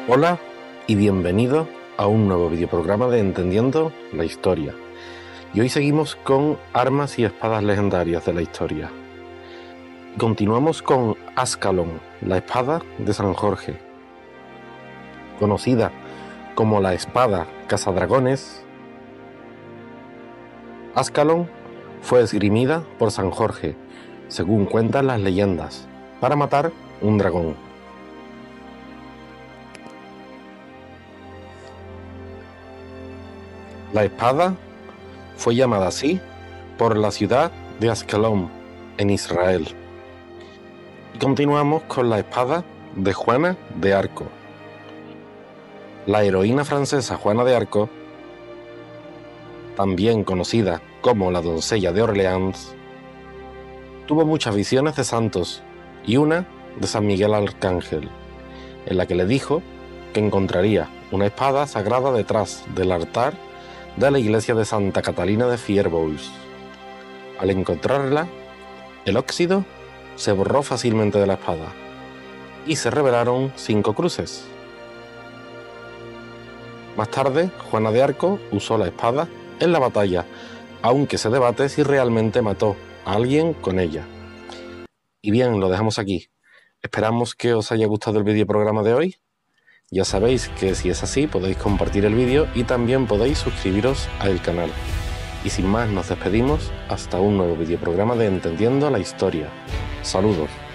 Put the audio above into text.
Hola y bienvenido a un nuevo videoprograma de Entendiendo la Historia. Y hoy seguimos con armas y espadas legendarias de la historia. Continuamos con Ascalon, la espada de San Jorge. Conocida como la espada cazadragones, Ascalon fue esgrimida por San Jorge, según cuentan las leyendas, para matar un dragón. La espada fue llamada así por la ciudad de Ascalón, en Israel. Y continuamos con la espada de Juana de Arco. La heroína francesa Juana de Arco, también conocida como la doncella de Orleans, tuvo muchas visiones de santos y una de San Miguel Arcángel, en la que le dijo que encontraría una espada sagrada detrás del altar de la iglesia de Santa Catalina de Fierbois. Al encontrarla, el óxido se borró fácilmente de la espada y se revelaron 5 cruces. Más tarde, Juana de Arco usó la espada en la batalla, aunque se debate si realmente mató a alguien con ella. Y bien, lo dejamos aquí. Esperamos que os haya gustado el videoprograma de hoy. Ya sabéis que si es así podéis compartir el vídeo y también podéis suscribiros al canal. Y sin más nos despedimos hasta un nuevo videoprograma de Entendiendo la Historia. Saludos.